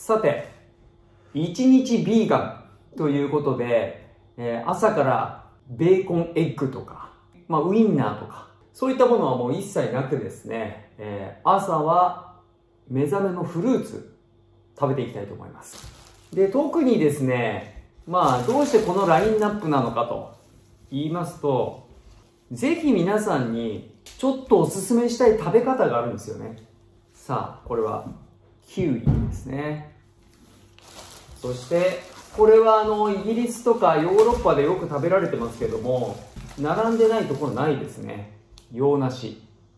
さて、一日ビーガンということで、朝からベーコンエッグとか、ウインナーとか、そういったものはもう一切なくですね、朝は目覚めのフルーツ食べていきたいと思います。で、特にですね、どうしてこのラインナップなのかと言いますと、ぜひ皆さんにちょっとおすすめしたい食べ方があるんですよね。さあ、これはキウイですね。そしてこれはイギリスとかヨーロッパでよく食べられてますけども、並んでないところないですね。洋梨、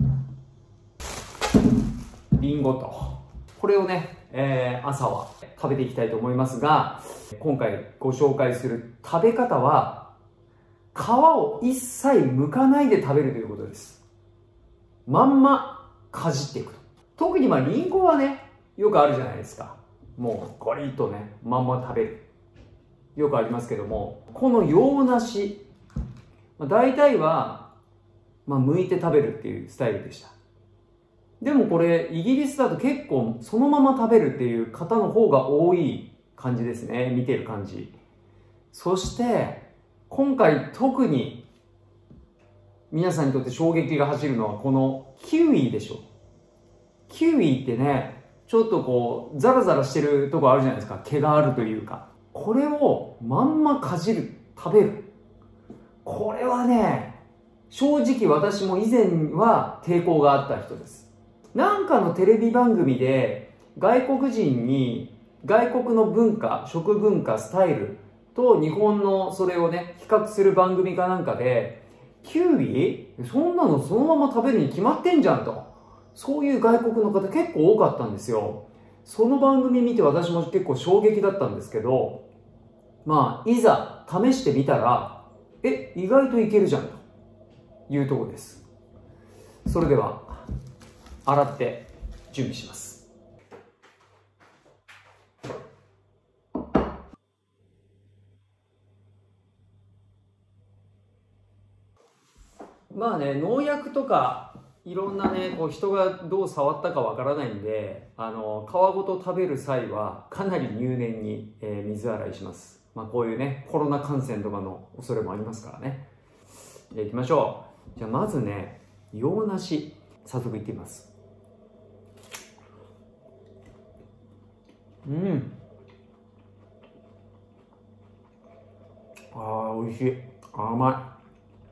リンゴと、これをね、朝は食べていきたいと思いますが、今回ご紹介する食べ方は皮を一切剥かないで食べるということです。まんまかじっていくと。特にリンゴはね、よくあるじゃないですか。もうゴリッとね、まんま食べる、よくありますけども、この洋梨、大体は、剥いて食べるっていうスタイルでした。でもこれイギリスだと結構そのまま食べるっていう方の方が多い感じですね、見てる感じ。そして今回特に皆さんにとって衝撃が走るのはこのキウイでしょ。キウイってね、ちょっとこうザラザラしてるとこあるじゃないですか。毛があるというか、これをまんまかじる、食べる、これはね、正直私も以前は抵抗があった人です。なんかのテレビ番組で外国人に外国の文化、食文化、スタイルと日本のそれをね、比較する番組かなんかで、キウイそんなのそのまま食べるに決まってんじゃんと、そういう外国の方結構多かったんですよ。その番組見て私も結構衝撃だったんですけど、いざ試してみたら、意外といけるじゃんというところです。それでは洗って準備します。農薬とかいろんなね、こう人がどう触ったかわからないんで、皮ごと食べる際はかなり入念に、水洗いします。こういうね、コロナ感染とかの恐れもありますからね。じゃあ行きましょう。じゃあまずね、洋梨早速いってみます。美味しい。甘い。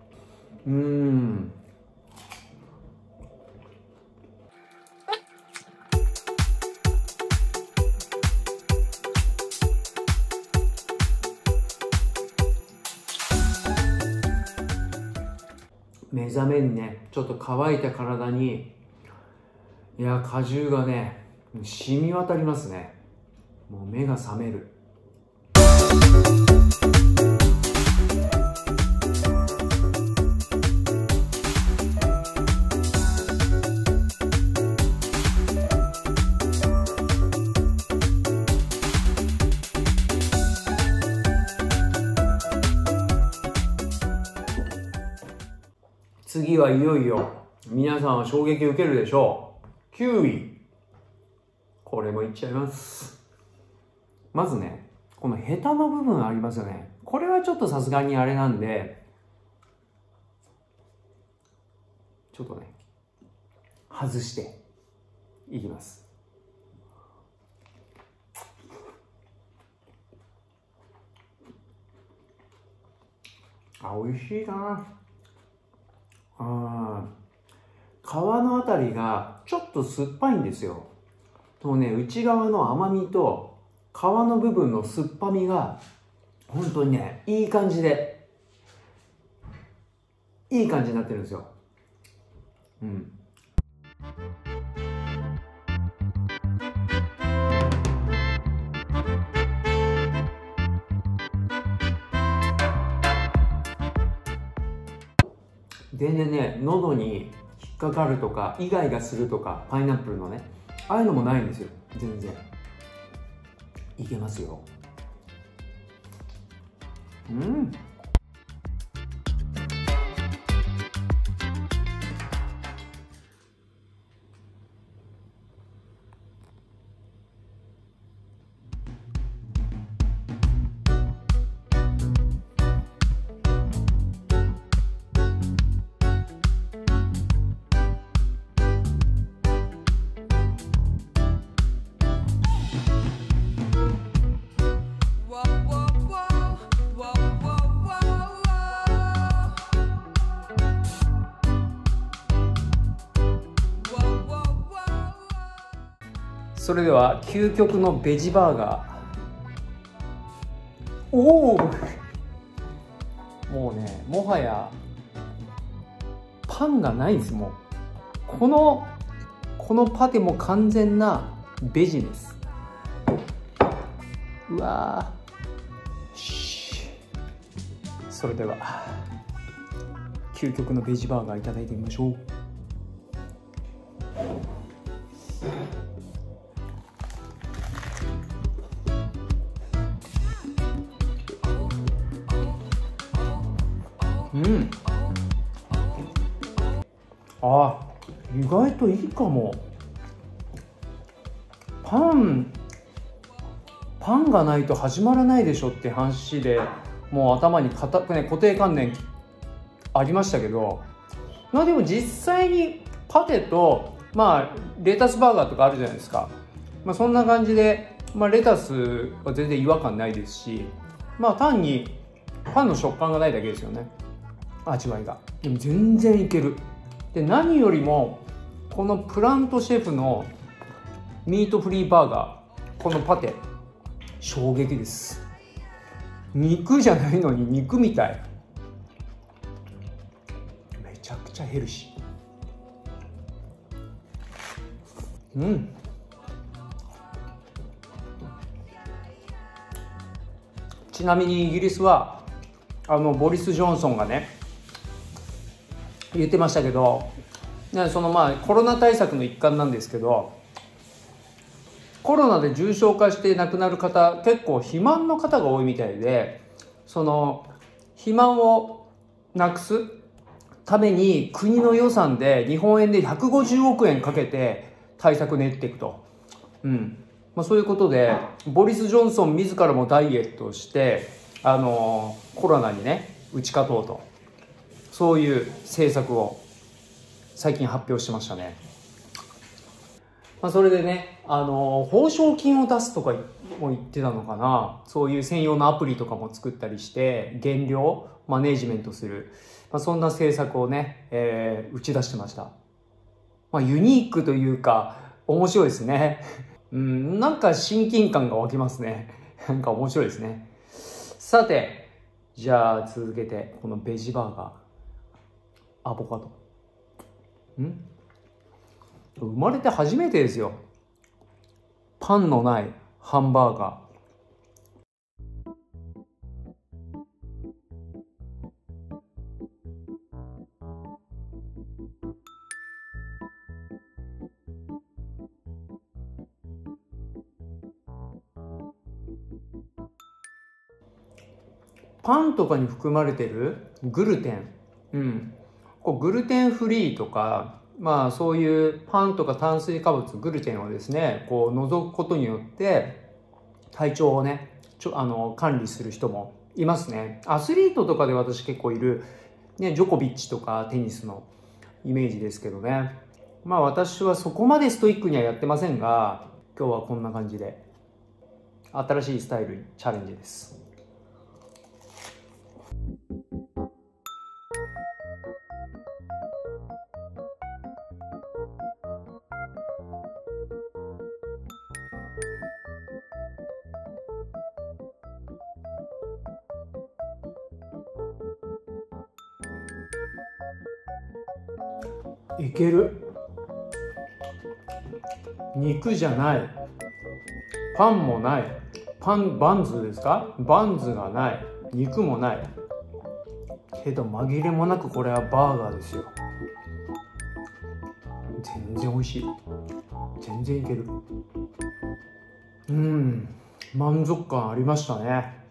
目覚めにね、ちょっと乾いた体に、果汁がね、染み渡りますね。もう目が覚める。次はいよいよ皆さんは衝撃を受けるでしょう。キウイ、これもいっちゃいます。まずね、このヘタの部分ありますよね。これはちょっとさすがにあれなんで、ちょっとね外していきます。美味しいな。皮のあたりがちょっと酸っぱいんですよ。内側の甘みと皮の部分の酸っぱみが本当にね、いい感じになってるんですよ。全然ね、喉に引っかかるとかイガイガするとか、パイナップルのね、ああいうのもないんですよ。全然いけますよ。 それでは究極のベジバーガー。おお、もうね、もはやパンがないんです。もうこのパテも完全なベジです。うわー、それでは究極のベジバーガーいただいてみましょう。うん、あ、意外といいかも。パンがないと始まらないでしょって話で、もう頭に固定観念ありましたけど、まあでも実際にパテと、まあレタスバーガーとかあるじゃないですか。まあそんな感じで、まあレタスは全然違和感ないですし、まあ単にパンの食感がないだけですよね、味わいが。でも全然いける。で、何よりもこのプラントシェフのミートフリーバーガー、このパテ衝撃です。肉じゃないのに肉みたい。めちゃくちゃヘルシー。うん、ちなみにイギリスはボリス・ジョンソンがね言ってましたけど、そのまあコロナ対策の一環なんですけど、コロナで重症化して亡くなる方、結構肥満の方が多いみたいで、その肥満をなくすために国の予算で日本円で150億円かけて対策練っていくと。まあ、そういうことでボリス・ジョンソン自らもダイエットしてコロナにね打ち勝とうと、そういう政策を最近発表してましたね。まあ、それでね、報奨金を出すとかも言ってたのかな。そういう専用のアプリとかも作ったりして減量マネージメントする、まあ、そんな政策をね、打ち出してました。まあ、ユニークというか面白いですね。なんか親近感が湧きますね。なんか面白いですね。さて、じゃあ続けてこのベジバーガー、アボカド。生まれて初めてですよ。パンのないハンバーガー。パンとかに含まれてるグルテン、こうグルテンフリーとか、まあそういうパンとか炭水化物、グルテンをですねこう除くことによって体調をね管理する人もいますね。アスリートとかで私結構いる、ね、ジョコビッチとかテニスのイメージですけどね。まあ私はそこまでストイックにはやってませんが、今日はこんな感じで新しいスタイルにチャレンジです。いける。肉じゃない、パンもない、バンズですか、バンズがない、肉もないけど紛れもなくこれはバーガーですよ。全然美味しい。全然いける。満足感ありましたね。